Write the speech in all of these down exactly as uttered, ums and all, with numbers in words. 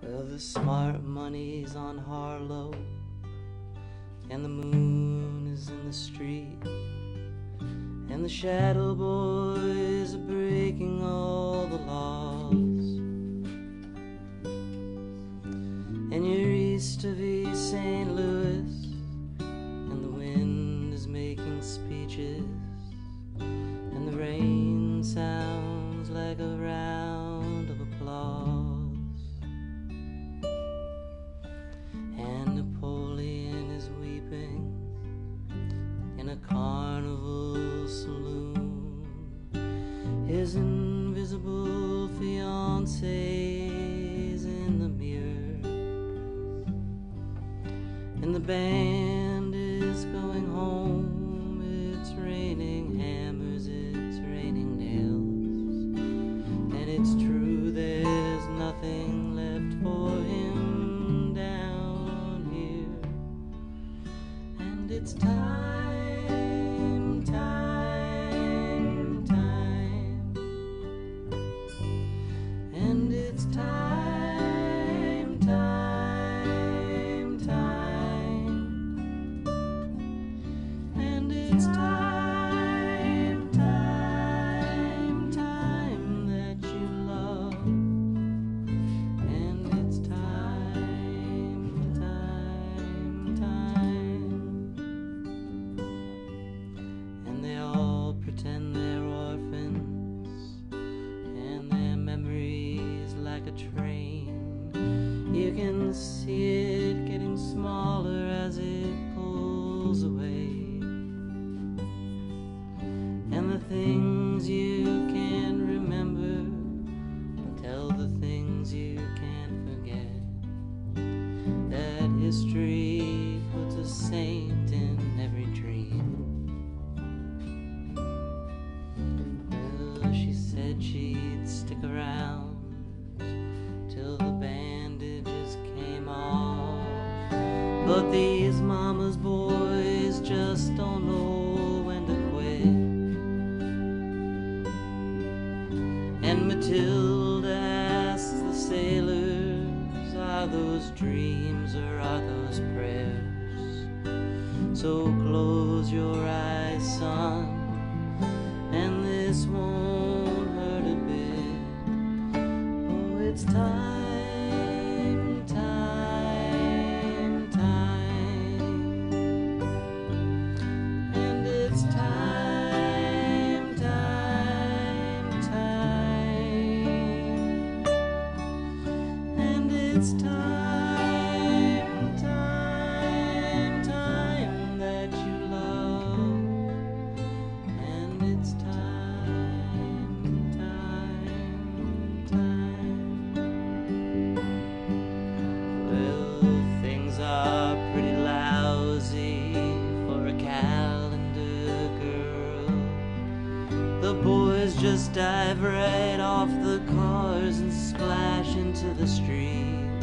Well, the smart money's on Harlow, and the moon is in the street, and the shadow boys are breaking all the laws, and you're east of East Saint Louis, and the wind is making speeches, and the rain sounds like a round of applause. In a carnival saloon, his invisible fiancee's in the mirror, and the band is going home. It's raining hammers, it's raining nails, and it's true there's nothing left for him down here, and it's time. You can see it getting smaller as it pulls away, and the things you can't remember tell the things you can't forget, that history puts a saint in every dream. Well, she said she'd stick around till the bandages came off, but these mama's boys just don't know when to quit. And Matilda asks the sailors, are those dreams or are those prayers? So close your eyes, son, and this won't hurt a bit. Oh, it's time. It's time, time, time that you love, and it's time, time, time. Well, things are pretty lousy for a calendar girl. The boys just dive right off the cars and splash into the street.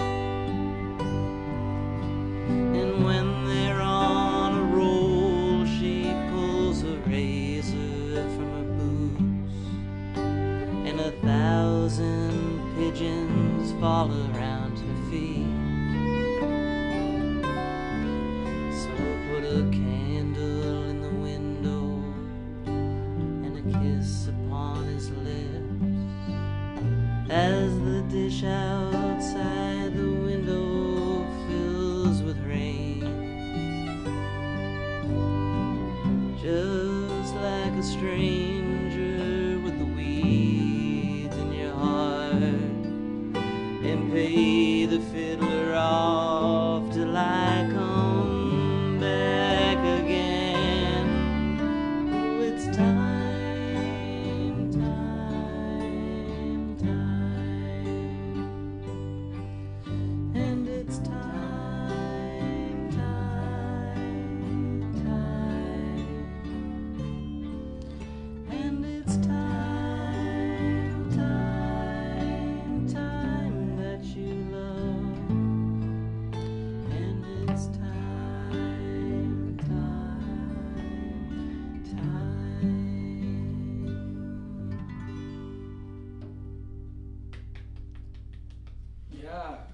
And when they're on a roll, she pulls a razor from her boots, and a thousand pigeons fall around her feet. So put a candle in the window and a kiss upon his lips, as the dish outside the window fills with rain, just like a stranger with the weeds in your heart, and pay the fiddler off till I come back again. Oh, it's time, time, time, and it's time, time, time, and it's time, time, time that you love, and it's time, time, time. Yeah.